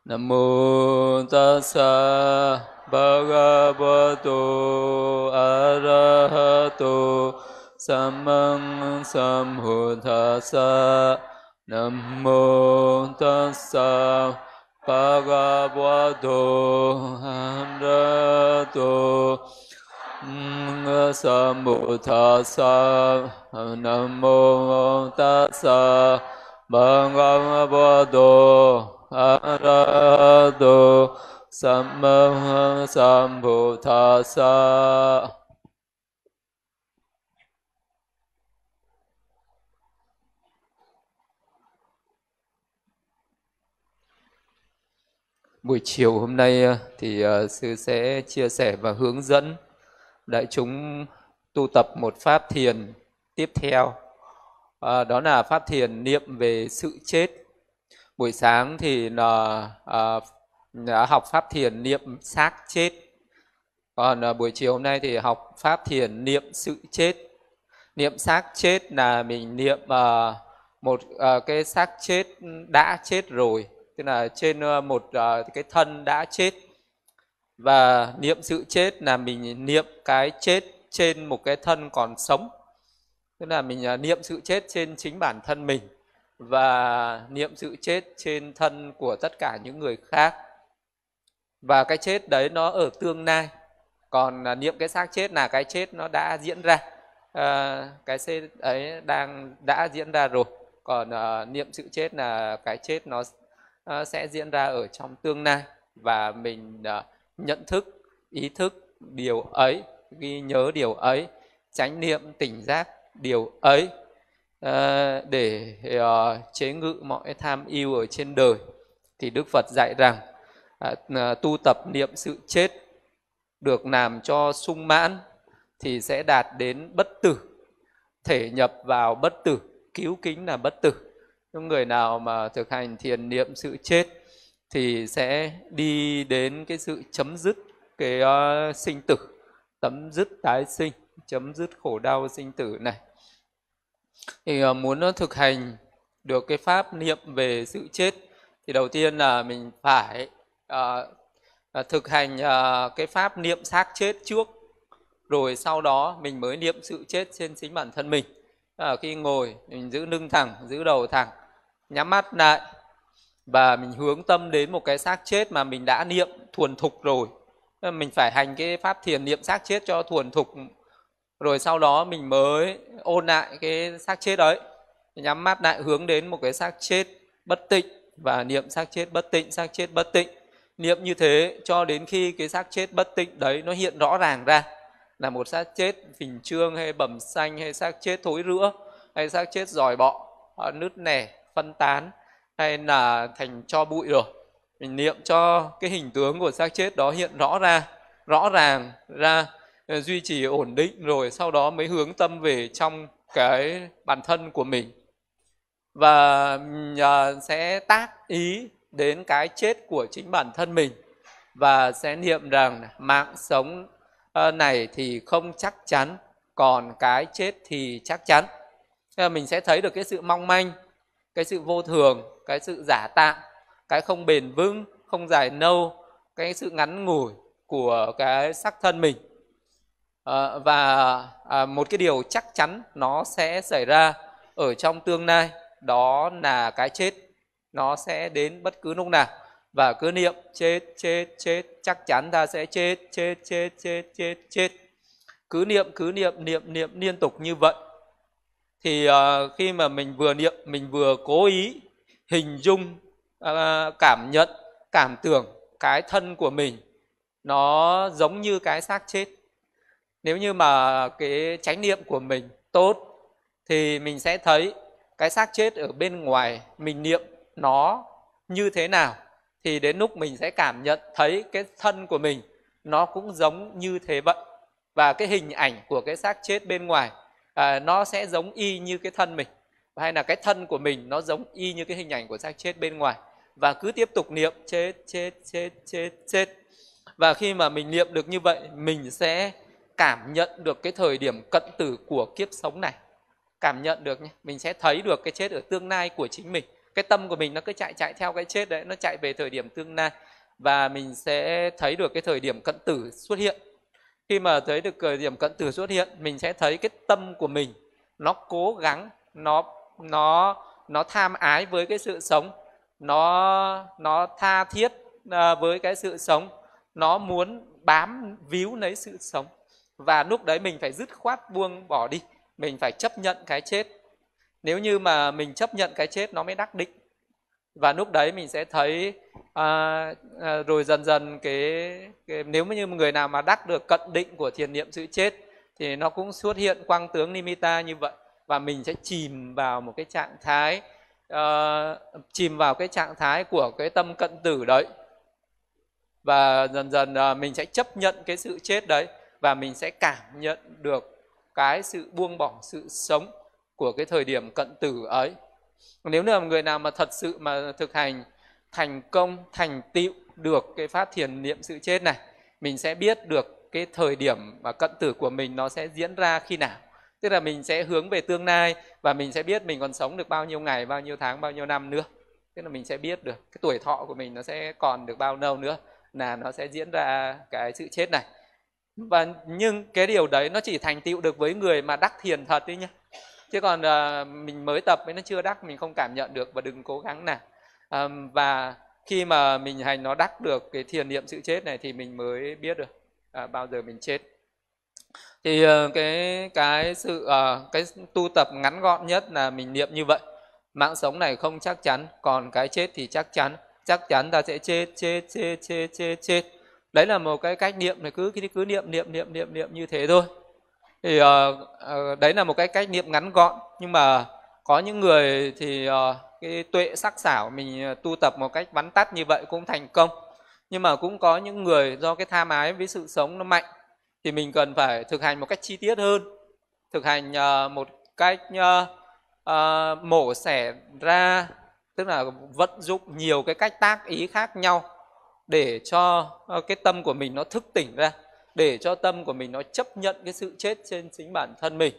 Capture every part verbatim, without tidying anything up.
Nam mô tassa bhagavato arahato sambuddhassa. Nam mô tassa bhagavato arahato sambuddhassa. Nam mô tassa bhagavato arahato sambuddhassa. Buổi chiều hôm nay thì uh, sư sẽ chia sẻ và hướng dẫn đại chúng tu tập một pháp thiền tiếp theo. Uh, đó là pháp thiền niệm về sự chết. Buổi sáng thì là uh, đã học pháp thiền niệm xác chết. Còn uh, buổi chiều hôm nay thì học pháp thiền niệm sự chết. Niệm xác chết là mình niệm uh, một uh, cái xác chết đã chết rồi, tức là trên uh, một uh, cái thân đã chết. Và niệm sự chết là mình niệm cái chết trên một cái thân còn sống, tức là mình uh, niệm sự chết trên chính bản thân mình và niệm sự chết trên thân của tất cả những người khác. Và cái chết đấy nó ở tương lai, còn uh, niệm cái xác chết là cái chết nó đã diễn ra, uh, cái chết ấy đang đã diễn ra rồi. Còn uh, niệm sự chết là cái chết nó uh, sẽ diễn ra ở trong tương lai, và mình uh, nhận thức, ý thức điều ấy, ghi nhớ điều ấy, chánh niệm tỉnh giác điều ấy, uh, để uh, chế ngự mọi tham ưu ở trên đời. Thì Đức Phật dạy rằng uh, uh, tu tập niệm sự chết được làm cho sung mãn thì sẽ đạt đến bất tử, thể nhập vào bất tử, cứu kính là bất tử. Những người nào mà thực hành thiền niệm sự chết thì sẽ đi đến cái sự chấm dứt cái uh, sinh tử, chấm dứt tái sinh, chấm dứt khổ đau sinh tử này. Thì uh, muốn uh, thực hành được cái pháp niệm về sự chết thì đầu tiên là mình phải uh, uh, thực hành uh, cái pháp niệm xác chết trước, rồi sau đó mình mới niệm sự chết trên chính bản thân mình. À, khi ngồi mình giữ lưng thẳng, giữ đầu thẳng, nhắm mắt lại và mình hướng tâm đến một cái xác chết mà mình đã niệm thuần thục rồi. Mình phải hành cái pháp thiền niệm xác chết cho thuần thục, rồi sau đó mình mới ôn lại cái xác chết ấy, nhắm mắt lại hướng đến một cái xác chết bất tịnh và niệm xác chết bất tịnh, xác chết bất tịnh. Niệm như thế cho đến khi cái xác chết bất tịnh đấy nó hiện rõ ràng ra, là một xác chết phình trương hay bầm xanh, hay xác chết thối rữa, hay xác chết giòi bọ, nứt nẻ, phân tán, hay là thành tro bụi rồi. Mình niệm cho cái hình tướng của xác chết đó hiện rõ ra, rõ ràng ra, duy trì ổn định, rồi sau đó mới hướng tâm về trong cái bản thân của mình. Và sẽ tác ý đến cái chết của chính bản thân mình, và sẽ niệm rằng mạng sống này thì không chắc chắn, còn cái chết thì chắc chắn. Mình sẽ thấy được cái sự mong manh, cái sự vô thường, cái sự giả tạm, cái không bền vững, không dài lâu, cái sự ngắn ngủi của cái xác thân mình. À, và à, một cái điều chắc chắn nó sẽ xảy ra ở trong tương lai, đó là cái chết nó sẽ đến bất cứ lúc nào. Và cứ niệm chết, chết, chết, chắc chắn ta sẽ chết, chết, chết, chết, chết, chết. Cứ niệm, cứ niệm, niệm, niệm liên tục như vậy. Thì uh, khi mà mình vừa niệm, mình vừa cố ý hình dung, uh, cảm nhận, cảm tưởng cái thân của mình nó giống như cái xác chết. Nếu như mà cái chánh niệm của mình tốt thì mình sẽ thấy cái xác chết ở bên ngoài mình niệm nó như thế nào, thì đến lúc mình sẽ cảm nhận thấy cái thân của mình nó cũng giống như thế vậy. Và cái hình ảnh của cái xác chết bên ngoài à, nó sẽ giống y như cái thân mình, hay là cái thân của mình nó giống y như cái hình ảnh của xác chết bên ngoài. Và cứ tiếp tục niệm chết, chết, chết, chết, chết. Và khi mà mình niệm được như vậy, mình sẽ cảm nhận được cái thời điểm cận tử của kiếp sống này. Cảm nhận được nhé, mình sẽ thấy được cái chết ở tương lai của chính mình. cái tâm của mình nó cứ chạy chạy theo cái chết đấy, nó chạy về thời điểm tương lai, và mình sẽ thấy được cái thời điểm cận tử xuất hiện. Khi mà thấy được thời điểm cận tử xuất hiện, mình sẽ thấy cái tâm của mình nó cố gắng, nó nó nó tham ái với cái sự sống, nó nó tha thiết với cái sự sống, nó muốn bám víu lấy sự sống. Và lúc đấy mình phải dứt khoát buông bỏ đi, mình phải chấp nhận cái chết. Nếu như mà mình chấp nhận cái chết nó mới đắc định. Và lúc đấy mình sẽ thấy à, à, rồi dần dần cái, cái nếu như người nào mà đắc được cận định của thiền niệm sự chết thì nó cũng xuất hiện quang tướng nimitta như vậy, và mình sẽ chìm vào một cái trạng thái uh, chìm vào cái trạng thái của cái tâm cận tử đấy, và dần dần uh, mình sẽ chấp nhận cái sự chết đấy, và mình sẽ cảm nhận được cái sự buông bỏ sự sống của cái thời điểm cận tử ấy. Nếu như là người nào mà thật sự mà thực hành thành công, thành tựu được cái pháp thiền niệm sự chết này, mình sẽ biết được cái thời điểm mà cận tử của mình nó sẽ diễn ra khi nào. Tức là mình sẽ hướng về tương lai, và mình sẽ biết mình còn sống được bao nhiêu ngày, bao nhiêu tháng, bao nhiêu năm nữa. Tức là mình sẽ biết được cái tuổi thọ của mình nó sẽ còn được bao lâu nữa là nó sẽ diễn ra cái sự chết này. Và nhưng cái điều đấy nó chỉ thành tựu được với người mà đắc thiền thật đấy nhé. Chứ còn uh, mình mới tập mới nó chưa đắc, mình không cảm nhận được, và đừng cố gắng nào. Uh, và khi mà mình hành nó đắc được cái thiền niệm sự chết này thì mình mới biết được uh, bao giờ mình chết. Thì uh, cái cái sự uh, cái tu tập ngắn gọn nhất là mình niệm như vậy. Mạng sống này không chắc chắn, còn cái chết thì chắc chắn. Chắc chắn ta sẽ chết, chết, chết, chết, chết, chết. Đấy là một cái cách niệm này, cứ cứ niệm niệm niệm niệm niệm như thế thôi. Thì uh, uh, đấy là một cái cách niệm ngắn gọn, nhưng mà có những người thì uh, cái tuệ sắc sảo mình uh, tu tập một cách vắn tắt như vậy cũng thành công. Nhưng mà cũng có những người do cái tham ái với sự sống nó mạnh, thì mình cần phải thực hành một cách chi tiết hơn, thực hành uh, một cách uh, uh, mổ xẻ ra, tức là vận dụng nhiều cái cách tác ý khác nhau để cho uh, cái tâm của mình nó thức tỉnh ra, để cho tâm của mình nó chấp nhận cái sự chết trên chính bản thân mình.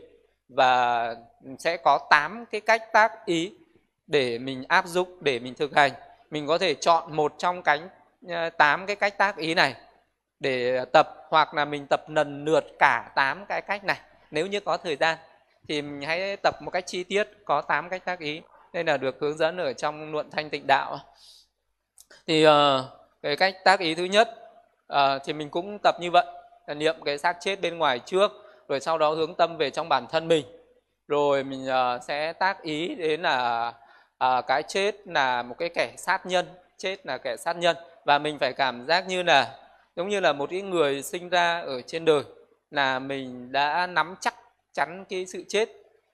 Và sẽ có tám cái cách tác ý để mình áp dụng, để mình thực hành. Mình có thể chọn một trong cánh tám cái cách tác ý này để tập, hoặc là mình tập lần lượt cả tám cái cách này. Nếu như có thời gian thì mình hãy tập một cách chi tiết, có tám cách tác ý. Đây là được hướng dẫn ở trong Luận Thanh Tịnh Đạo. Thì uh, cái cách tác ý thứ nhất uh, thì mình cũng tập như vậy, là niệm cái xác chết bên ngoài trước, rồi sau đó hướng tâm về trong bản thân mình. Rồi mình uh, sẽ tác ý đến là uh, cái chết là một cái kẻ sát nhân, chết là kẻ sát nhân. Và mình phải cảm giác như là giống như là một cái người sinh ra ở trên đời, là mình đã nắm chắc chắn cái sự chết.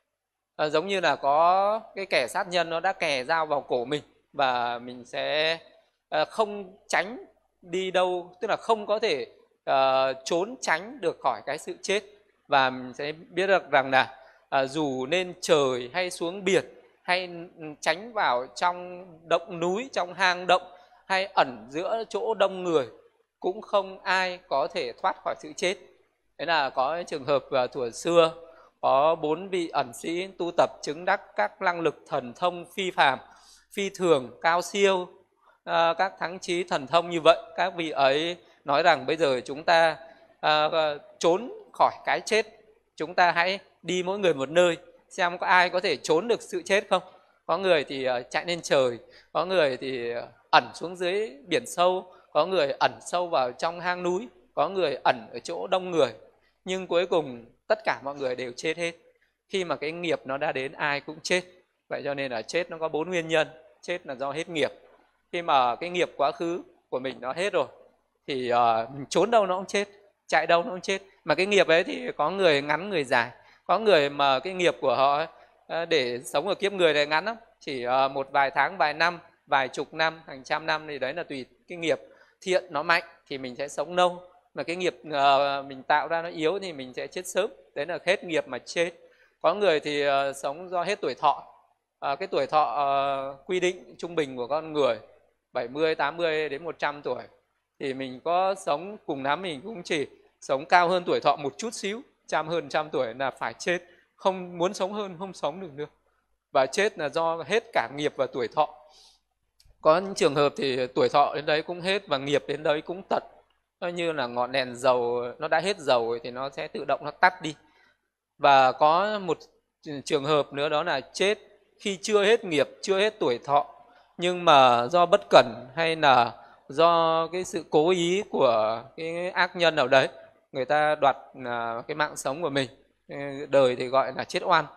À, giống như là có cái kẻ sát nhân nó đã kè dao vào cổ mình, và mình sẽ à, không tránh đi đâu, tức là không có thể à, trốn tránh được khỏi cái sự chết. Và mình sẽ biết được rằng là à, dù lên trời hay xuống biển, hay tránh vào trong động núi, trong hang động, hay ẩn giữa chỗ đông người, cũng không ai có thể thoát khỏi sự chết. Thế là có trường hợp uh, thuở xưa có bốn vị ẩn sĩ tu tập chứng đắc các năng lực thần thông phi phàm, phi thường, cao siêu, uh, các thắng trí thần thông như vậy. Các vị ấy nói rằng bây giờ chúng ta uh, trốn khỏi cái chết, chúng ta hãy đi mỗi người một nơi, xem có ai có thể trốn được sự chết không. Có người thì uh, chạy lên trời, có người thì uh, ẩn xuống dưới biển sâu, có người ẩn sâu vào trong hang núi, có người ẩn ở chỗ đông người. Nhưng cuối cùng tất cả mọi người đều chết hết. Khi mà cái nghiệp nó đã đến, ai cũng chết. Vậy cho nên là chết nó có bốn nguyên nhân. Chết là do hết nghiệp. Khi mà cái nghiệp quá khứ của mình nó hết rồi, thì uh, mình trốn đâu nó cũng chết, chạy đâu nó cũng chết. Mà cái nghiệp ấy thì có người ngắn người dài. Có người mà cái nghiệp của họ uh, để sống ở kiếp người này ngắn lắm, chỉ uh, một vài tháng, vài năm, vài chục năm, hàng trăm năm, thì đấy là tùy cái nghiệp thiện nó mạnh thì mình sẽ sống lâu, mà cái nghiệp uh, mình tạo ra nó yếu thì mình sẽ chết sớm. Đấy là hết nghiệp mà chết. Có người thì uh, sống do hết tuổi thọ. Uh, cái tuổi thọ uh, quy định trung bình của con người bảy mươi, tám mươi đến một trăm tuổi, thì mình có sống cùng lắm mình cũng chỉ sống cao hơn tuổi thọ một chút xíu, trăm hơn trăm tuổi là phải chết. Không muốn sống hơn không sống được nữa. và chết là do hết cả nghiệp và tuổi thọ. Có những trường hợp thì tuổi thọ đến đấy cũng hết và nghiệp đến đấy cũng tận. Nó như là ngọn đèn dầu, nó đã hết dầu rồi thì nó sẽ tự động nó tắt đi. Và có một trường hợp nữa, đó là chết khi chưa hết nghiệp, chưa hết tuổi thọ, nhưng mà do bất cẩn hay là do cái sự cố ý của cái ác nhân nào đấy, người ta đoạt cái mạng sống của mình. Đời thì gọi là chết oan,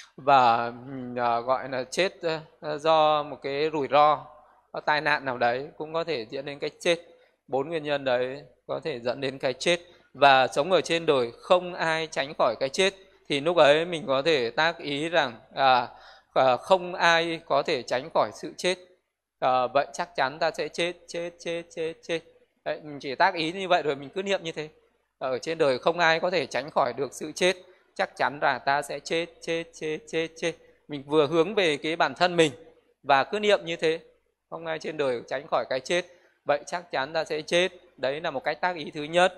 và gọi là chết do một cái rủi ro, tai nạn nào đấy cũng có thể dẫn đến cái chết. Bốn nguyên nhân đấy có thể dẫn đến cái chết. Và sống ở trên đời không ai tránh khỏi cái chết, thì lúc ấy mình có thể tác ý rằng à, à, không ai có thể tránh khỏi sự chết. À, vậy chắc chắn ta sẽ chết, chết, chết, chết, chết. Đấy, mình chỉ tác ý như vậy rồi mình cứ niệm như thế. Ở trên đời không ai có thể tránh khỏi được sự chết, chắc chắn là ta sẽ chết, chết, chết, chết, chết. Mình vừa hướng về cái bản thân mình và cứ niệm như thế, không ai trên đời tránh khỏi cái chết, vậy chắc chắn ta sẽ chết. Đấy là một cách tác ý thứ nhất.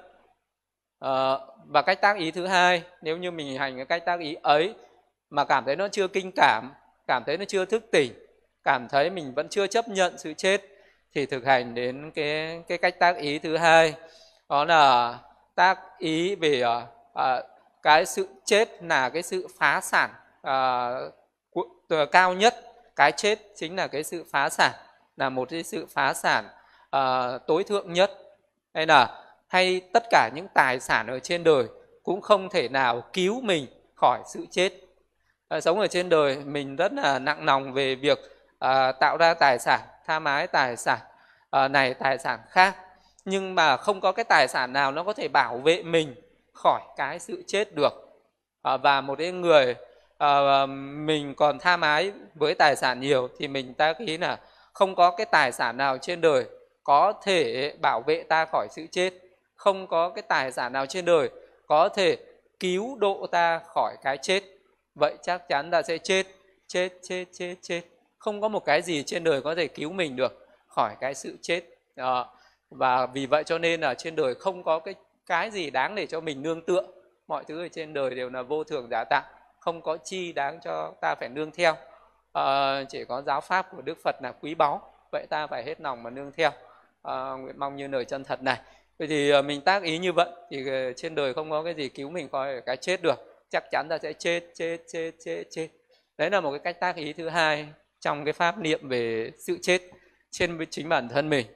À, và cách tác ý thứ hai, nếu như mình hành cái cách tác ý ấy mà cảm thấy nó chưa kinh cảm, cảm thấy nó chưa thức tỉnh, cảm thấy mình vẫn chưa chấp nhận sự chết, thì thực hành đến cái, cái cách tác ý thứ hai, đó là tác ý về à, cái sự chết là cái sự phá sản à, cao nhất. Cái chết chính là cái sự phá sản, là một cái sự phá sản à, tối thượng nhất. Hay là hay tất cả những tài sản ở trên đời cũng không thể nào cứu mình khỏi sự chết. À, sống ở trên đời mình rất là nặng lòng về việc à, tạo ra tài sản, tham ái tài sản à, này tài sản khác, nhưng mà không có cái tài sản nào nó có thể bảo vệ mình khỏi cái sự chết được. À, và một cái người à, mình còn tham ái với tài sản nhiều thì mình ta nghĩ là không có cái tài sản nào trên đời có thể bảo vệ ta khỏi sự chết, không có cái tài sản nào trên đời có thể cứu độ ta khỏi cái chết, vậy chắc chắn ta sẽ chết, chết, chết, chết, chết. Không có một cái gì trên đời có thể cứu mình được khỏi cái sự chết. À, và vì vậy cho nên là trên đời không có cái, cái gì đáng để cho mình nương tựa. Mọi thứ ở trên đời đều là vô thường giả tạm, không có chi đáng cho ta phải nương theo. À, chỉ có giáo pháp của Đức Phật là quý báu, vậy ta phải hết lòng mà nương theo. À, nguyện mong như lời chân thật này. Vậy thì mình tác ý như vậy thì trên đời không có cái gì cứu mình khỏi cái chết được, chắc chắn ta sẽ chết, chết, chết, chết, chết. Đấy là một cái cách tác ý thứ hai trong cái pháp niệm về sự chết trên chính bản thân mình.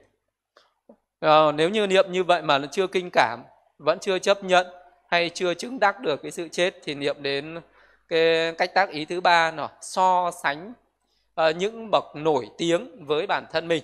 À, nếu như niệm như vậy mà nó chưa kinh cảm, vẫn chưa chấp nhận hay chưa chứng đắc được cái sự chết, thì niệm đến cái cách tác ý thứ ba là so sánh à, những bậc nổi tiếng với bản thân mình.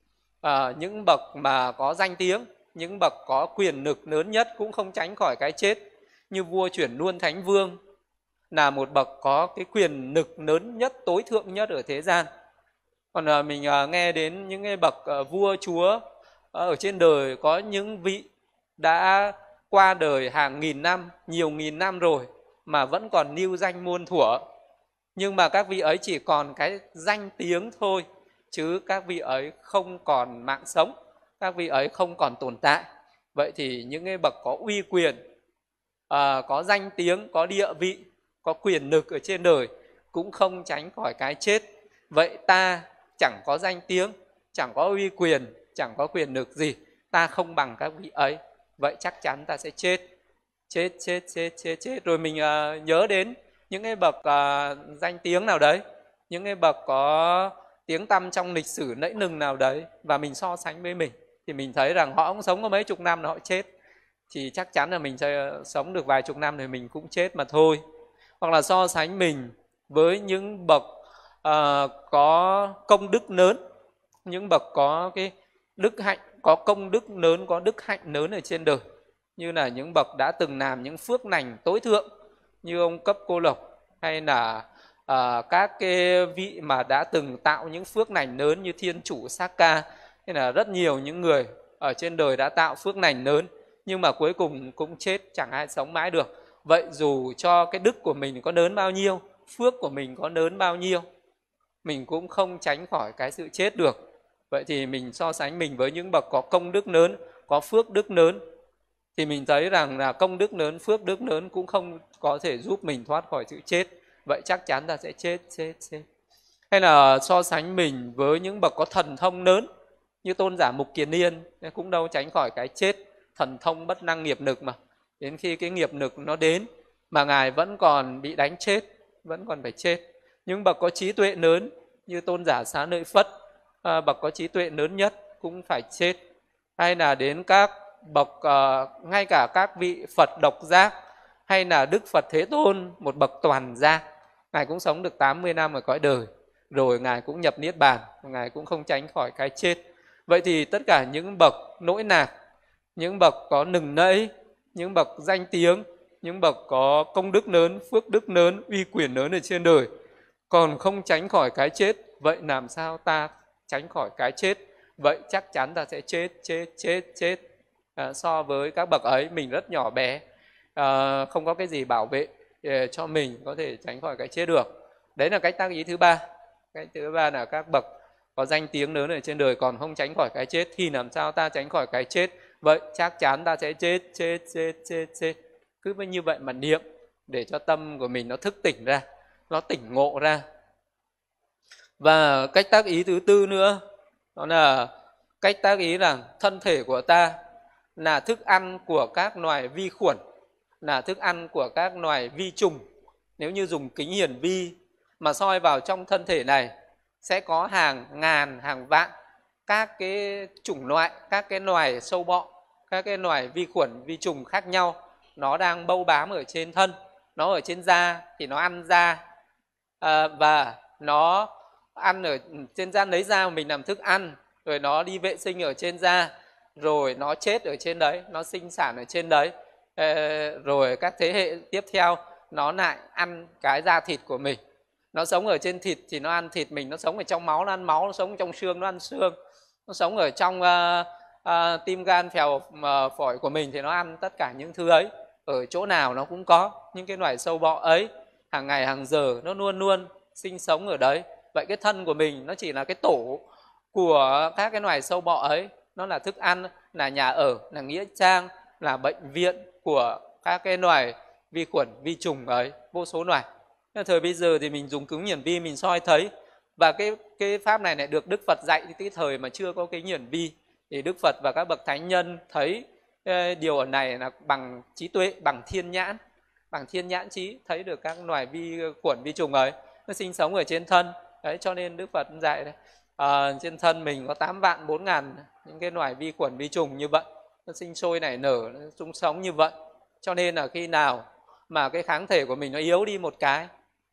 À, những bậc mà có danh tiếng, những bậc có quyền lực lớn nhất cũng không tránh khỏi cái chết. Như vua Chuyển Luân Thánh Vương là một bậc có cái quyền lực lớn nhất, tối thượng nhất ở thế gian. Còn à, mình à, nghe đến những cái bậc à, vua chúa à, ở trên đời, có những vị đã qua đời hàng nghìn năm, nhiều nghìn năm rồi mà vẫn còn lưu danh muôn thuở. Nhưng mà các vị ấy chỉ còn cái danh tiếng thôi, chứ các vị ấy không còn mạng sống, các vị ấy không còn tồn tại. Vậy thì những cái bậc có uy quyền, à, có danh tiếng, có địa vị, có quyền lực ở trên đời cũng không tránh khỏi cái chết. Vậy ta chẳng có danh tiếng, chẳng có uy quyền, chẳng có quyền lực gì, ta không bằng các vị ấy, vậy chắc chắn ta sẽ chết, chết, chết, chết, chết, chết. Rồi mình uh, nhớ đến những cái bậc uh, danh tiếng nào đấy, những cái bậc có tiếng tăm trong lịch sử nẫy nừng nào đấy, và mình so sánh với mình, thì mình thấy rằng họ cũng sống có mấy chục năm là họ chết, thì chắc chắn là mình sẽ sống được vài chục năm thì mình cũng chết mà thôi. Hoặc là so sánh mình với những bậc uh, có công đức lớn, những bậc có cái đức hạnh, có công đức lớn, có đức hạnh lớn ở trên đời, như là những bậc đã từng làm những phước lành tối thượng như ông Cấp Cô Lộc, hay là à, các cái vị mà đã từng tạo những phước lành lớn như Thiên Chủ Sakka, hay là rất nhiều những người ở trên đời đã tạo phước lành lớn, nhưng mà cuối cùng cũng chết, chẳng ai sống mãi được. Vậy dù cho cái đức của mình có lớn bao nhiêu, phước của mình có lớn bao nhiêu, mình cũng không tránh khỏi cái sự chết được. Vậy thì mình so sánh mình với những bậc có công đức lớn, có phước đức lớn, thì mình thấy rằng là công đức lớn, phước đức lớn cũng không có thể giúp mình thoát khỏi sự chết. vậy chắc chắn ta sẽ chết, chết, chết. Hay là so sánh mình với những bậc có thần thông lớn như tôn giả Mục Kiền Yên, cũng đâu tránh khỏi cái chết. Thần thông bất năng nghiệp nực mà, đến khi cái nghiệp nực nó đến mà Ngài vẫn còn bị đánh chết, vẫn còn phải chết. Những bậc có trí tuệ lớn như tôn giả Xá Lợi Phất, à, bậc có trí tuệ lớn nhất cũng phải chết. Hay là đến các bậc, uh, ngay cả các vị Phật độc giác, hay là Đức Phật Thế Tôn, một bậc toàn giác, Ngài cũng sống được tám mươi năm ở cõi đời, rồi Ngài cũng nhập Niết Bàn, Ngài cũng không tránh khỏi cái chết. Vậy thì tất cả những bậc nỗi nạc, những bậc có nừng nẫy, những bậc danh tiếng, những bậc có công đức lớn, phước đức lớn, uy quyền lớn ở trên đời, còn không tránh khỏi cái chết, vậy làm sao ta tránh khỏi cái chết? Vậy chắc chắn ta sẽ chết, chết, chết, chết. À, so với các bậc ấy, mình rất nhỏ bé, à, không có cái gì bảo vệ cho mình có thể tránh khỏi cái chết được. Đấy là cách tác ý thứ ba. Cách thứ ba là các bậc có danh tiếng lớn ở trên đời còn không tránh khỏi cái chết, thì làm sao ta tránh khỏi cái chết? Vậy chắc chắn ta sẽ chết, chết, chết, chết, chết. Cứ như vậy mà niệm để cho tâm của mình nó thức tỉnh ra, nó tỉnh ngộ ra. Và cách tác ý thứ tư nữa, đó là cách tác ý là thân thể của ta là thức ăn của các loài vi khuẩn, là thức ăn của các loài vi trùng. Nếu như dùng kính hiển vi mà soi vào trong thân thể này, sẽ có hàng ngàn, hàng vạn các cái chủng loại, các cái loài sâu bọ, các cái loài vi khuẩn, vi trùng khác nhau. Nó đang bâu bám ở trên thân, nó ở trên da thì nó ăn da, à, và nó ăn ở trên da, lấy da của mình làm thức ăn, rồi nó đi vệ sinh ở trên da, rồi nó chết ở trên đấy, nó sinh sản ở trên đấy, à, rồi các thế hệ tiếp theo nó lại ăn cái da thịt của mình. Nó sống ở trên thịt thì nó ăn thịt mình, nó sống ở trong máu nó ăn máu, nó sống trong xương nó ăn xương, nó sống ở trong uh, uh, tim gan phèo uh, phổi của mình thì nó ăn tất cả những thứ ấy. Ở chỗ nào nó cũng có những cái loài sâu bọ ấy, hàng ngày hàng giờ nó luôn luôn sinh sống ở đấy. Vậy cái thân của mình nó chỉ là cái tổ của các cái loài sâu bọ ấy, nó là thức ăn, là nhà ở, là nghĩa trang, là bệnh viện của các cái loài vi khuẩn, vi trùng ấy, vô số loài. Thời bây giờ thì mình dùng kính hiển vi mình soi thấy, và cái cái pháp này lại được Đức Phật dạy cái thời mà chưa có kính hiển vi, thì Đức Phật và các bậc thánh nhân thấy điều ở này là bằng trí tuệ, bằng thiên nhãn, bằng thiên nhãn trí, thấy được các loài vi khuẩn, vi trùng ấy nó sinh sống ở trên thân. Đấy, cho nên Đức Phật dạy đấy, à, trên thân mình có tám vạn bốn ngàn những cái loài vi khuẩn, vi trùng như vậy, nó sinh sôi nảy nở, nó chung sống như vậy. Cho nên là khi nào mà cái kháng thể của mình nó yếu đi một cái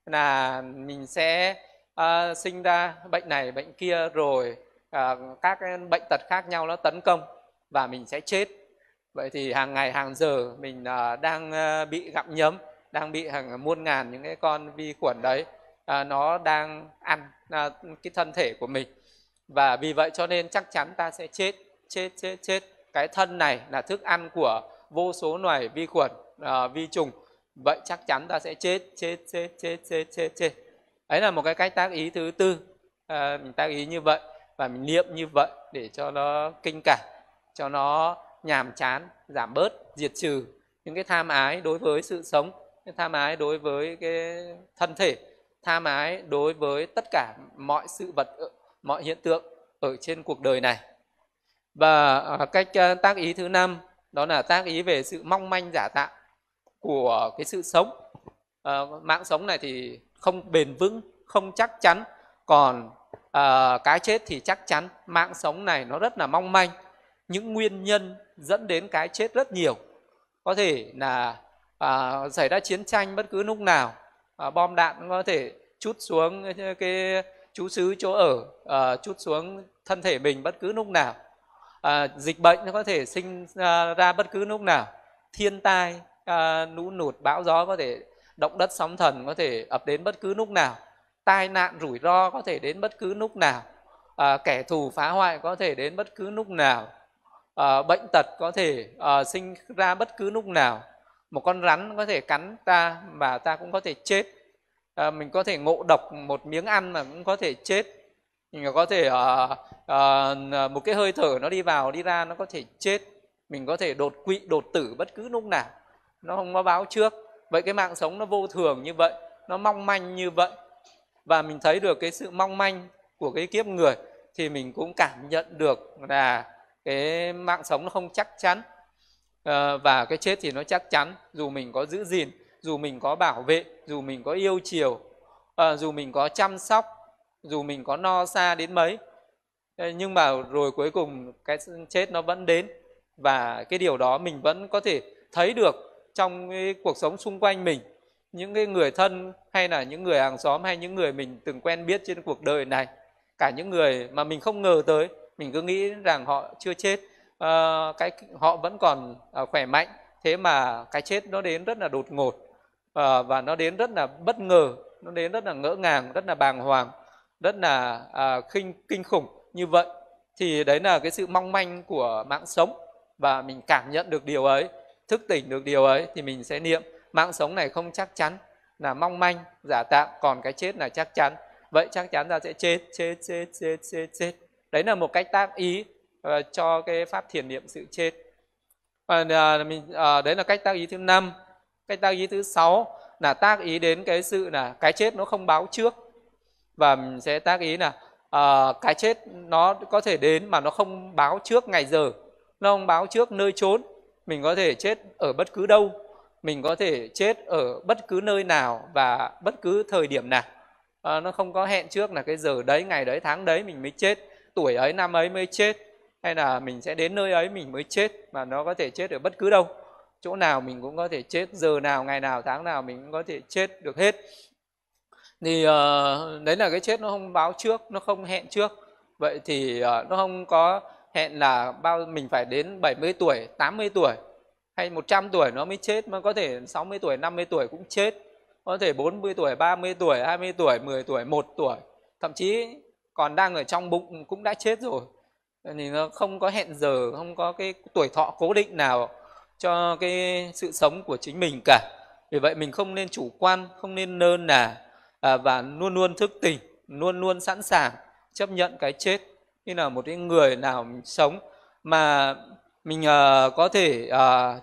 là mình sẽ uh, sinh ra bệnh này, bệnh kia, rồi uh, các cái bệnh tật khác nhau nó tấn công và mình sẽ chết. Vậy thì hàng ngày hàng giờ mình uh, đang uh, bị gặm nhấm, đang bị hàng muôn ngàn những cái con vi khuẩn đấy, uh, nó đang ăn uh, cái thân thể của mình. Và vì vậy cho nên chắc chắn ta sẽ chết, chết, chết, chết. Cái thân này là thức ăn của vô số loài vi khuẩn, uh, vi trùng. Vậy chắc chắn ta sẽ chết, chết, chết, chết, chết, chết, chết. Đấy là một cái cách tác ý thứ tư. À, mình tác ý như vậy và mình niệm như vậy để cho nó kinh cảm, cho nó nhàm chán, giảm bớt, diệt trừ những cái tham ái đối với sự sống, cái tham ái đối với cái thân thể, tham ái đối với tất cả mọi sự vật, mọi hiện tượng ở trên cuộc đời này. Và cách tác ý thứ năm, đó là tác ý về sự mong manh giả tạo của cái sự sống. À, mạng sống này thì không bền vững, không chắc chắn, còn à, cái chết thì chắc chắn. Mạng sống này nó rất là mong manh, những nguyên nhân dẫn đến cái chết rất nhiều. Có thể là à, xảy ra chiến tranh bất cứ lúc nào, à, bom đạn có thể trút xuống cái trú xứ chỗ ở, à, trút xuống thân thể mình bất cứ lúc nào, à, dịch bệnh nó có thể sinh ra bất cứ lúc nào, thiên tai, À, lũ lụt, bão gió có thể, động đất sóng thần có thể ập đến bất cứ lúc nào, tai nạn rủi ro có thể đến bất cứ lúc nào, à, kẻ thù phá hoại có thể đến bất cứ lúc nào, à, bệnh tật có thể à, sinh ra bất cứ lúc nào, một con rắn có thể cắn ta mà ta cũng có thể chết, à, mình có thể ngộ độc một miếng ăn mà cũng có thể chết, mình có thể à, à, một cái hơi thở nó đi vào đi ra nó có thể chết, mình có thể đột quỵ đột tử bất cứ lúc nào, nó không có báo trước. Vậy cái mạng sống nó vô thường như vậy, nó mong manh như vậy, và mình thấy được cái sự mong manh của cái kiếp người, thì mình cũng cảm nhận được là cái mạng sống nó không chắc chắn, à, và cái chết thì nó chắc chắn. Dù mình có giữ gìn, dù mình có bảo vệ, dù mình có yêu chiều, à, dù mình có chăm sóc, dù mình có no xa đến mấy, nhưng mà rồi cuối cùng cái chết nó vẫn đến. Và cái điều đó mình vẫn có thể thấy được trong cái cuộc sống xung quanh mình. Những cái người thân hay là những người hàng xóm hay những người mình từng quen biết trên cuộc đời này, cả những người mà mình không ngờ tới, mình cứ nghĩ rằng họ chưa chết, uh, cái họ vẫn còn uh, khỏe mạnh, thế mà cái chết nó đến rất là đột ngột, uh, và nó đến rất là bất ngờ, nó đến rất là ngỡ ngàng, rất là bàng hoàng, rất là uh, kinh kinh khủng như vậy. Thì đấy là cái sự mong manh của mạng sống, và mình cảm nhận được điều ấy, thức tỉnh được điều ấy, thì mình sẽ niệm mạng sống này không chắc chắn, là mong manh, giả tạm, còn cái chết là chắc chắn. Vậy chắc chắn ta sẽ chết, chết, chết, chết, chết, chết. Đấy là một cách tác ý uh, cho cái pháp thiền niệm sự chết. Uh, mình, uh, đấy là cách tác ý thứ năm. Cách tác ý thứ sáu là tác ý đến cái sự là cái chết nó không báo trước. Và mình sẽ tác ý là uh, cái chết nó có thể đến mà nó không báo trước ngày giờ, nó không báo trước nơi chốn. Mình có thể chết ở bất cứ đâu, mình có thể chết ở bất cứ nơi nào và bất cứ thời điểm nào. À, nó không có hẹn trước là cái giờ đấy, ngày đấy, tháng đấy mình mới chết, tuổi ấy, năm ấy mới chết, hay là mình sẽ đến nơi ấy mình mới chết, mà nó có thể chết ở bất cứ đâu. Chỗ nào mình cũng có thể chết, giờ nào, ngày nào, tháng nào mình cũng có thể chết được hết. Thì uh, đấy là cái chết nó không báo trước, nó không hẹn trước. Vậy thì uh, nó không có hẹn là bao mình phải đến bảy mươi tuổi, tám mươi tuổi hay một trăm tuổi nó mới chết, mà có thể sáu mươi tuổi, năm mươi tuổi cũng chết, có thể bốn mươi tuổi, ba mươi tuổi, hai mươi tuổi, mười tuổi, một tuổi, thậm chí còn đang ở trong bụng cũng đã chết rồi. Thì nó không có hẹn giờ, không có cái tuổi thọ cố định nào cho cái sự sống của chính mình cả. Vì vậy mình không nên chủ quan, không nên nơ nà, à, và luôn luôn thức tỉnh, luôn luôn sẵn sàng chấp nhận cái chết. Như là một cái người nào mình sống mà mình uh, có thể uh,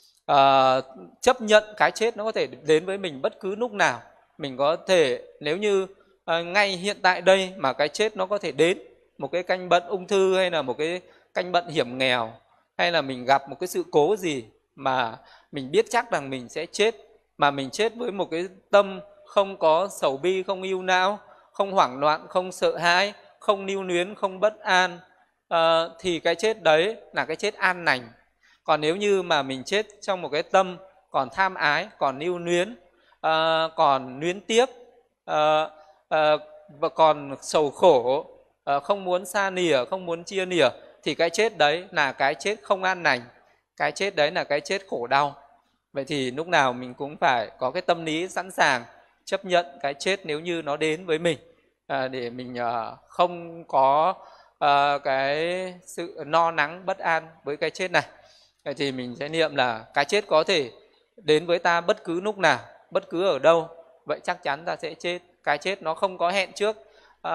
uh, chấp nhận cái chết nó có thể đến với mình bất cứ lúc nào. Mình có thể, nếu như uh, ngay hiện tại đây mà cái chết nó có thể đến, một cái căn bệnh ung thư hay là một cái căn bệnh hiểm nghèo, hay là mình gặp một cái sự cố gì mà mình biết chắc rằng mình sẽ chết, mà mình chết với một cái tâm không có sầu bi, không ưu não, không hoảng loạn, không sợ hãi, không lưu luyến, không bất an, à, thì cái chết đấy là cái chết an lành. Còn nếu như mà mình chết trong một cái tâm còn tham ái, còn lưu luyến, à, còn luyến tiếc, à, à, và còn sầu khổ, à, không muốn xa nìa, không muốn chia nìa, thì cái chết đấy là cái chết không an lành, cái chết đấy là cái chết khổ đau. Vậy thì lúc nào mình cũng phải có cái tâm lý sẵn sàng chấp nhận cái chết nếu như nó đến với mình, à, để mình uh, không có uh, cái sự no nắng bất an với cái chết này. Vậy thì mình sẽ niệm là cái chết có thể đến với ta bất cứ lúc nào, bất cứ ở đâu. Vậy chắc chắn ta sẽ chết. Cái chết nó không có hẹn trước uh,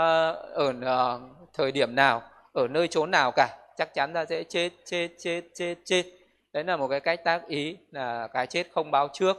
ở uh, thời điểm nào, ở nơi chốn nào cả. Chắc chắn ta sẽ chết, chết, chết, chết, chết. Đấy là một cái cách tác ý là cái chết không báo trước.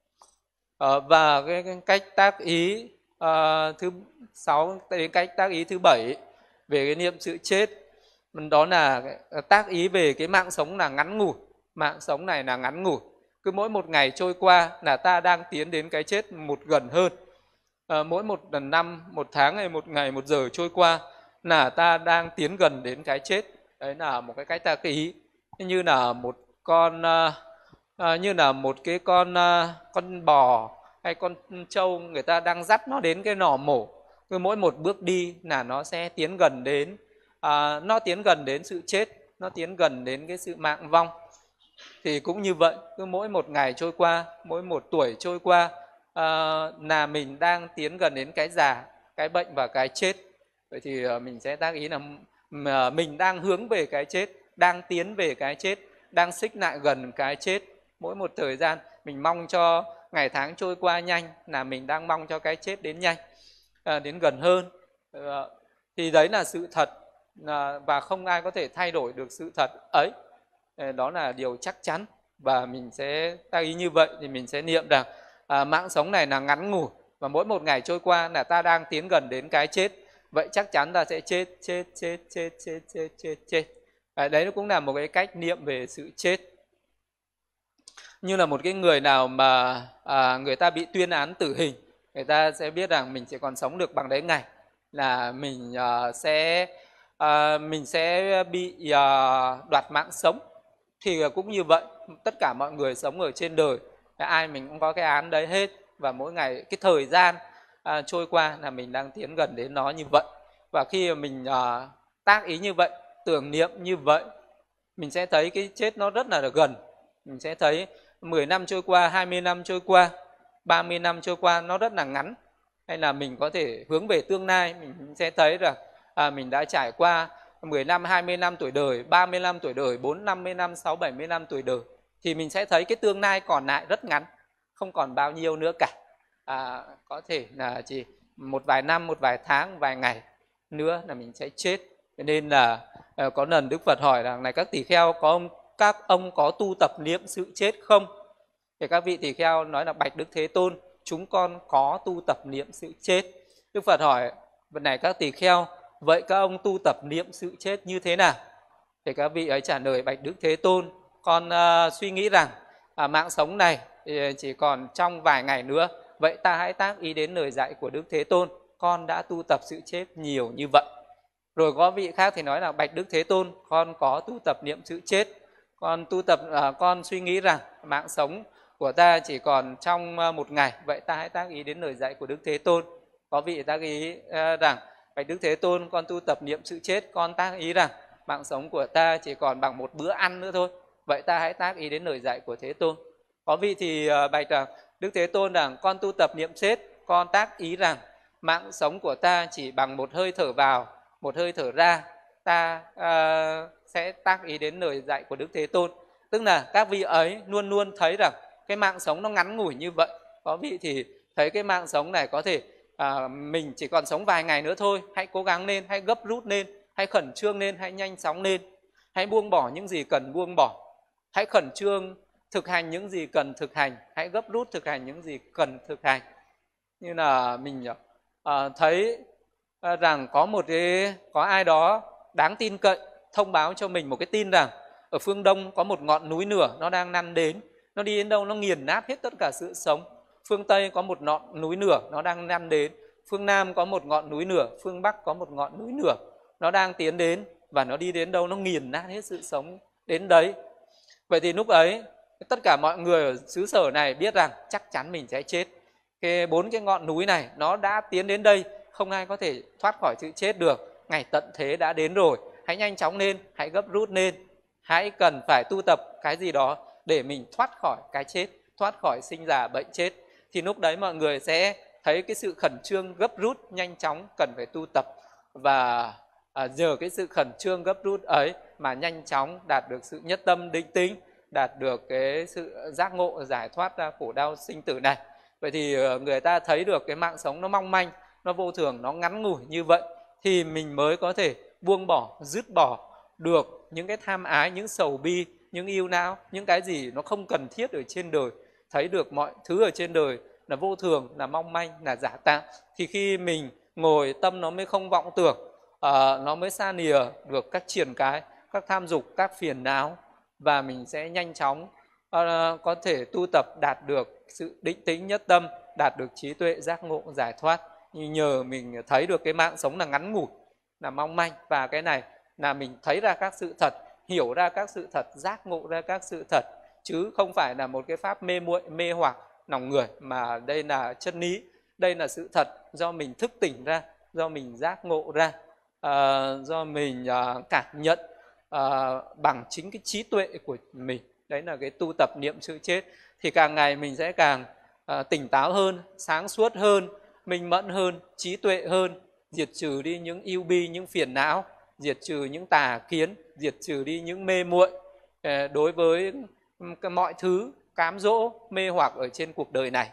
Uh, và cái, cái cách tác ý uh, thứ sáu đến cách tác ý thứ bảy về cái niệm sự chết, đó là tác ý về cái mạng sống là ngắn ngủi. Mạng sống này là ngắn ngủi, cứ mỗi một ngày trôi qua là ta đang tiến đến cái chết một gần hơn. À, mỗi một lần năm, một tháng hay một ngày, một giờ trôi qua là ta đang tiến gần đến cái chết. Đấy là một cái cách tác ý. Như là một con uh, uh, như là một cái con uh, con bò hay con trâu, người ta đang dắt nó đến cái nỏ mổ. Cứ mỗi một bước đi là nó sẽ tiến gần đến à, nó tiến gần đến sự chết, nó tiến gần đến cái sự mạng vong. Thì cũng như vậy, cứ mỗi một ngày trôi qua, mỗi một tuổi trôi qua à, là mình đang tiến gần đến cái già, cái bệnh và cái chết. Vậy thì mình sẽ tác ý là mình đang hướng về cái chết, đang tiến về cái chết, đang xích lại gần cái chết. Mỗi một thời gian mình mong cho ngày tháng trôi qua nhanh, là mình đang mong cho cái chết đến nhanh, à, đến gần hơn. À, thì đấy là sự thật, à, và không ai có thể thay đổi được sự thật ấy. À, đó là điều chắc chắn. Và mình sẽ tác ý như vậy thì mình sẽ niệm rằng à, mạng sống này là ngắn ngủi, và mỗi một ngày trôi qua là ta đang tiến gần đến cái chết. Vậy chắc chắn ta sẽ chết, chết, chết, chết, chết, chết, chết, chết. À, đấy cũng là một cái cách niệm về sự chết. Như là một cái người nào mà à, người ta bị tuyên án tử hình, người ta sẽ biết rằng mình chỉ còn sống được bằng đấy ngày, là mình uh, sẽ uh, mình sẽ bị uh, đoạt mạng sống. Thì cũng như vậy, tất cả mọi người sống ở trên đời, ai mình cũng có cái án đấy hết, và mỗi ngày cái thời gian uh, trôi qua là mình đang tiến gần đến nó như vậy. Và khi mà mình uh, tác ý như vậy, tưởng niệm như vậy, mình sẽ thấy cái chết nó rất là gần. Mình sẽ thấy mười năm trôi qua, hai mươi năm trôi qua, ba mươi năm trôi qua nó rất là ngắn. Hay là mình có thể hướng về tương lai, mình sẽ thấy rằng à, mình đã trải qua mười năm, hai mươi năm tuổi đời, ba mươi năm tuổi đời, bốn mươi, năm mươi năm, sáu mươi, bảy mươi năm tuổi đời. Thì mình sẽ thấy cái tương lai còn lại rất ngắn, không còn bao nhiêu nữa cả. À, có thể là chỉ một vài năm, một vài tháng, vài ngày nữa là mình sẽ chết. Nên là à, có lần Đức Phật hỏi rằng này các tỳ kheo, có ông, các ông có tu tập niệm sự chết không? Thì các vị tỳ kheo nói là bạch Đức Thế Tôn, chúng con có tu tập niệm sự chết. Đức Phật hỏi vấn này các tỳ kheo, vậy các ông tu tập niệm sự chết như thế nào? Thì các vị ấy trả lời bạch Đức Thế Tôn, con uh, suy nghĩ rằng à, mạng sống này chỉ còn trong vài ngày nữa, vậy ta hãy tác ý đến lời dạy của Đức Thế Tôn, con đã tu tập sự chết nhiều như vậy. Rồi có vị khác thì nói là bạch Đức Thế Tôn, con có tu tập niệm sự chết, con tu tập à, con suy nghĩ rằng mạng sống của ta chỉ còn trong một ngày, vậy ta hãy tác ý đến lời dạy của Đức Thế Tôn. Có vị tác ý uh, rằng bạch Đức Thế Tôn, con tu tập niệm sự chết, con tác ý rằng mạng sống của ta chỉ còn bằng một bữa ăn nữa thôi, vậy ta hãy tác ý đến lời dạy của Thế Tôn. Có vị thì uh, bạch rằng Đức Thế Tôn rằng con tu tập niệm chết, con tác ý rằng mạng sống của ta chỉ bằng một hơi thở vào, một hơi thở ra, ta uh, sẽ tác ý đến lời dạy của Đức Thế Tôn. Tức là các vị ấy luôn luôn thấy rằng cái mạng sống nó ngắn ngủi như vậy. Có vị thì thấy cái mạng sống này có thể à, mình chỉ còn sống vài ngày nữa thôi, hãy cố gắng lên, hãy gấp rút lên, hãy khẩn trương lên, hãy nhanh chóng lên, hãy buông bỏ những gì cần buông bỏ, hãy khẩn trương thực hành những gì cần thực hành, hãy gấp rút thực hành những gì cần thực hành. Như là mình à, thấy à, rằng có một cái có ai đó đáng tin cậy thông báo cho mình một cái tin rằng ở phương Đông có một ngọn núi lửa nó đang năn đến, nó đi đến đâu nó nghiền nát hết tất cả sự sống. Phương Tây có một ngọn núi lửa nó đang năn đến, phương Nam có một ngọn núi lửa, phương Bắc có một ngọn núi lửa nó đang tiến đến, và nó đi đến đâu nó nghiền nát hết sự sống đến đấy. Vậy thì lúc ấy tất cả mọi người ở xứ sở này biết rằng chắc chắn mình sẽ chết. Cái bốn cái ngọn núi này nó đã tiến đến đây, không ai có thể thoát khỏi sự chết được. Ngày tận thế đã đến rồi, hãy nhanh chóng lên, hãy gấp rút lên, hãy cần phải tu tập cái gì đó để mình thoát khỏi cái chết, thoát khỏi sinh già bệnh chết. Thì lúc đấy mọi người sẽ thấy cái sự khẩn trương gấp rút nhanh chóng cần phải tu tập, và à, nhờ cái sự khẩn trương gấp rút ấy mà nhanh chóng đạt được sự nhất tâm định tĩnh, đạt được cái sự giác ngộ giải thoát ra khổ đau sinh tử này. Vậy thì người ta thấy được cái mạng sống nó mong manh, nó vô thường, nó ngắn ngủi như vậy, thì mình mới có thể buông bỏ, dứt bỏ được những cái tham ái, những sầu bi, những yêu não, những cái gì nó không cần thiết ở trên đời. Thấy được mọi thứ ở trên đời là vô thường, là mong manh, là giả tạm. Thì khi mình ngồi tâm nó mới không vọng tưởng, uh, nó mới xa lìa được các triền cái, các tham dục, các phiền não, và mình sẽ nhanh chóng uh, có thể tu tập đạt được sự định tĩnh nhất tâm, đạt được trí tuệ giác ngộ giải thoát. Nhờ mình thấy được cái mạng sống là ngắn ngủi, là mong manh, và cái này là mình thấy ra các sự thật, hiểu ra các sự thật, giác ngộ ra các sự thật, chứ không phải là một cái pháp mê muội, mê hoặc lòng người, mà đây là chân lý, đây là sự thật do mình thức tỉnh ra, do mình giác ngộ ra, uh, do mình uh, cảm nhận uh, bằng chính cái trí tuệ của mình. Đấy là cái tu tập niệm sự chết. Thì càng ngày mình sẽ càng uh, tỉnh táo hơn, sáng suốt hơn, minh mẫn hơn, trí tuệ hơn, diệt trừ đi những ưu bi, những phiền não, diệt trừ những tà kiến, diệt trừ đi những mê muội đối với mọi thứ cám dỗ, mê hoặc ở trên cuộc đời này.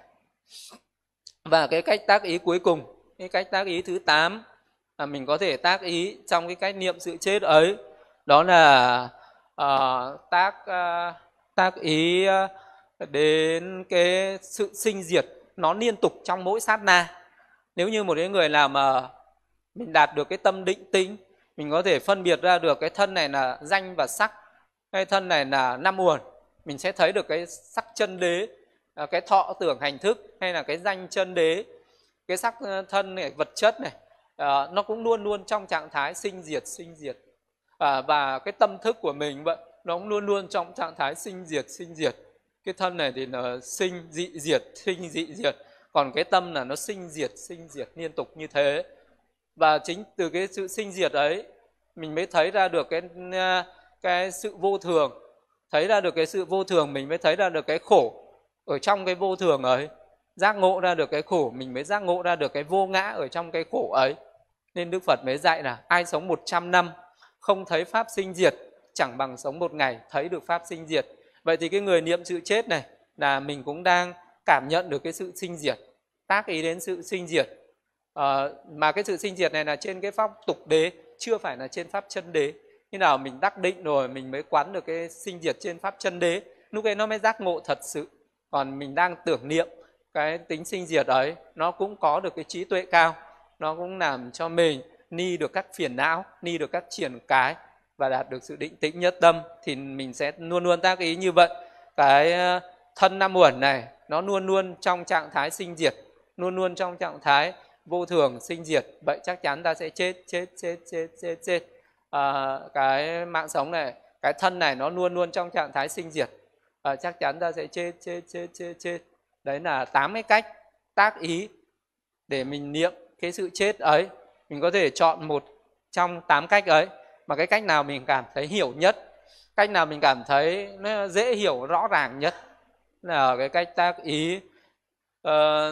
Và cái cách tác ý cuối cùng, cái cách tác ý thứ tám là mình có thể tác ý trong cái cách niệm sự chết ấy, đó là uh, tác uh, tác ý uh, đến cái sự sinh diệt nó liên tục trong mỗi sát na. Nếu như một cái người nào mà mình đạt được cái tâm định tĩnh, mình có thể phân biệt ra được cái thân này là danh và sắc, cái thân này là năm uẩn, mình sẽ thấy được cái sắc chân đế, cái thọ tưởng hành thức, hay là cái danh chân đế, cái sắc thân này, vật chất này, à, nó cũng luôn luôn trong trạng thái sinh diệt sinh diệt. À, và cái tâm thức của mình vậy, nó cũng luôn luôn trong trạng thái sinh diệt sinh diệt. Cái thân này thì nó sinh dị diệt, sinh dị diệt, còn cái tâm là nó sinh diệt sinh diệt liên tục như thế. Và chính từ cái sự sinh diệt ấy mình mới thấy ra được cái cái sự vô thường, thấy ra được cái sự vô thường mình mới thấy ra được cái khổ ở trong cái vô thường ấy, giác ngộ ra được cái khổ mình mới giác ngộ ra được cái vô ngã ở trong cái khổ ấy. Nên Đức Phật mới dạy là ai sống một trăm năm không thấy pháp sinh diệt chẳng bằng sống một ngày thấy được pháp sinh diệt. Vậy thì cái người niệm sự chết này là mình cũng đang cảm nhận được cái sự sinh diệt, tác ý đến sự sinh diệt. À, mà cái sự sinh diệt này là trên cái pháp tục đế, chưa phải là trên pháp chân đế. Khi nào mình đắc định rồi mình mới quán được cái sinh diệt trên pháp chân đế, lúc ấy nó mới giác ngộ thật sự. Còn mình đang tưởng niệm cái tính sinh diệt ấy, nó cũng có được cái trí tuệ cao, nó cũng làm cho mình ni được các phiền não, ni được các triển cái và đạt được sự định tĩnh nhất tâm. Thì mình sẽ luôn luôn tác ý như vậy. Cái thân năm uẩn này nó luôn luôn trong trạng thái sinh diệt, luôn luôn trong trạng thái vô thường sinh diệt. Vậy chắc chắn ta sẽ chết chết chết chết chết chết. À, cái mạng sống này, cái thân này nó luôn luôn trong trạng thái sinh diệt. À, chắc chắn ta sẽ chết chết chết chết chết. Đấy là tám cái cách tác ý để mình niệm cái sự chết ấy. Mình có thể chọn một trong tám cách ấy, mà cái cách nào mình cảm thấy hiểu nhất, cách nào mình cảm thấy nó dễ hiểu rõ ràng nhất là cái cách tác ý uh,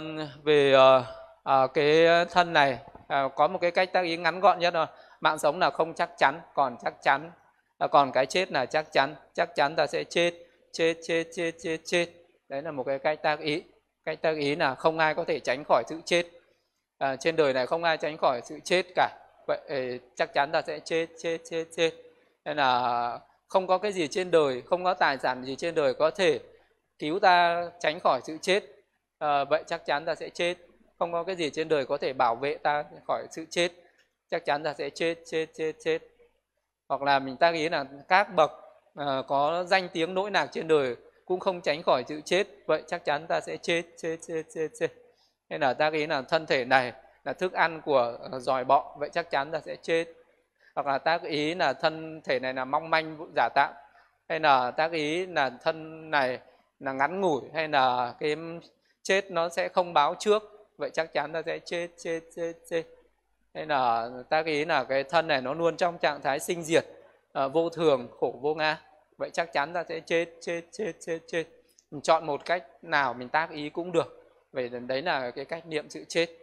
về uh, uh, cái thân này. Uh, có một cái cách tác ý ngắn gọn nhất rồi. Mạng sống là không chắc chắn, còn chắc chắn. Uh, còn cái chết là chắc chắn, chắc chắn ta sẽ chết, chết, chết, chết, chết, chết. Đấy là một cái cách tác ý. Cách tác ý là không ai có thể tránh khỏi sự chết. À, trên đời này không ai tránh khỏi sự chết cả. Vậy chắc chắn ta sẽ chết, chết, chết, chết. Nên là không có cái gì trên đời, không có tài sản gì trên đời có thể cứu ta tránh khỏi sự chết. À, vậy chắc chắn ta sẽ chết. Không có cái gì trên đời có thể bảo vệ ta khỏi sự chết. Chắc chắn ta sẽ chết, chết, chết, chết. Hoặc là mình ta nghĩ là các bậc à, có danh tiếng nỗi nạc trên đời cũng không tránh khỏi sự chết. Vậy chắc chắn ta sẽ chết, chết, chết, chết, chết. Nên là ta nghĩ là thân thể này là thức ăn của giòi bọ, vậy chắc chắn ta sẽ chết. Hoặc là tác ý là thân thể này là mong manh giả tạm, hay là tác ý là thân này là ngắn ngủi, hay là cái chết nó sẽ không báo trước, vậy chắc chắn ta sẽ chết, chết, chết, chết. Hay là tác ý là cái thân này nó luôn trong trạng thái sinh diệt, vô thường, khổ, vô ngã, vậy chắc chắn ta sẽ chết, chết, chết, chết, chết. Mình chọn một cách nào mình tác ý cũng được. Vậy đấy là cái cách niệm sự chết.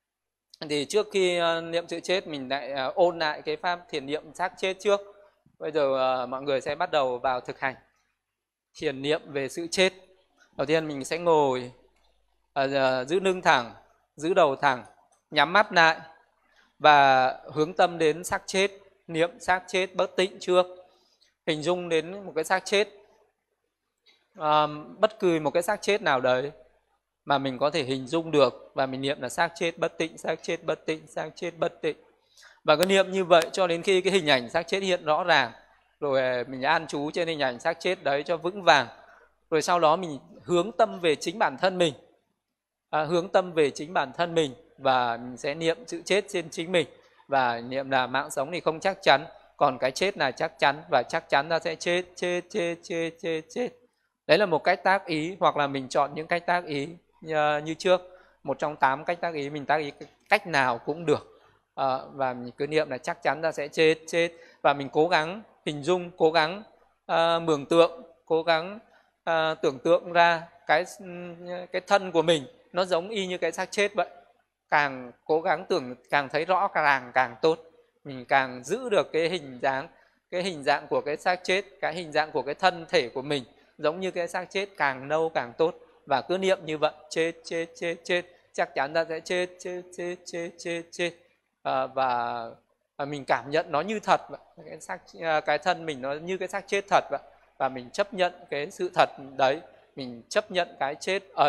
Thì trước khi uh, niệm sự chết mình lại uh, ôn lại cái pháp thiền niệm xác chết trước. Bây giờ uh, mọi người sẽ bắt đầu vào thực hành thiền niệm về sự chết. Đầu tiên mình sẽ ngồi uh, uh, giữ lưng thẳng, giữ đầu thẳng, nhắm mắt lại và hướng tâm đến xác chết, niệm xác chết bất tịnh trước. Hình dung đến một cái xác chết, uh, bất cứ một cái xác chết nào đấy mà mình có thể hình dung được, và mình niệm là xác chết bất tịnh, xác chết bất tịnh, xác chết bất tịnh. Và cứ niệm như vậy cho đến khi cái hình ảnh xác chết hiện rõ ràng, rồi mình an trú trên hình ảnh xác chết đấy cho vững vàng. Rồi sau đó mình hướng tâm về chính bản thân mình, à, hướng tâm về chính bản thân mình và mình sẽ niệm sự chết trên chính mình. Và niệm là mạng sống thì không chắc chắn, còn cái chết là chắc chắn, và chắc chắn ta sẽ chết, chết, chết, chết, chết, chết. Đấy là một cách tác ý, hoặc là mình chọn những cách tác ý như, như trước. Một trong tám cách tác ý, mình tác ý cách nào cũng được. À, và mình cứ niệm là chắc chắn ta sẽ chết, chết. Và mình cố gắng hình dung, cố gắng uh, mường tượng, cố gắng uh, tưởng tượng ra cái, cái thân của mình nó giống y như cái xác chết vậy. Càng cố gắng tưởng, càng thấy rõ càng càng tốt. Mình càng giữ được cái hình dáng, cái hình dạng của cái xác chết, cái hình dạng của cái thân thể của mình giống như cái xác chết càng lâu càng tốt. Và cứ niệm như vậy, chết, chết, chết, chết, chắc chắn ta sẽ chết, chết, chết, chết, chết, chết. À, và, và mình cảm nhận nó như thật vậy. Cái, xác, cái thân mình nó như cái xác chết thật vậy. Và mình chấp nhận cái sự thật đấy, mình chấp nhận cái chết ấy.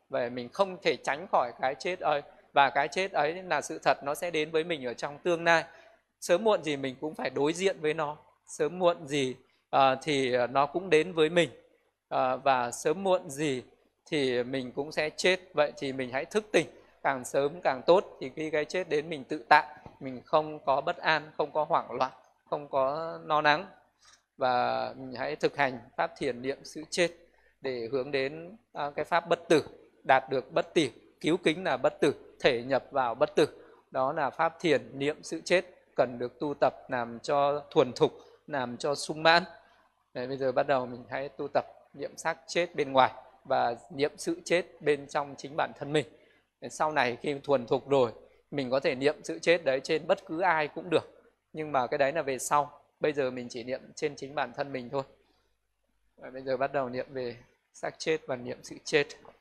Vậy mình không thể tránh khỏi cái chết ấy, và cái chết ấy là sự thật, nó sẽ đến với mình ở trong tương lai. Sớm muộn gì mình cũng phải đối diện với nó, sớm muộn gì à, thì nó cũng đến với mình, à, và sớm muộn gì thì mình cũng sẽ chết. Vậy thì mình hãy thức tỉnh càng sớm càng tốt, thì khi cái chết đến mình tự tại, mình không có bất an, không có hoảng loạn, không có lo lắng. Và mình hãy thực hành pháp thiền niệm sự chết để hướng đến à, cái pháp bất tử, đạt được bất tử. Cứu kính là bất tử, thể nhập vào bất tử. Đó là pháp thiền niệm sự chết, cần được tu tập làm cho thuần thục, làm cho sung mãn. Đấy, bây giờ bắt đầu mình hãy tu tập niệm xác chết bên ngoài và niệm sự chết bên trong chính bản thân mình. Để sau này khi thuần thục rồi, mình có thể niệm sự chết đấy trên bất cứ ai cũng được. Nhưng mà cái đấy là về sau. Bây giờ mình chỉ niệm trên chính bản thân mình thôi. Và bây giờ bắt đầu niệm về xác chết và niệm sự chết.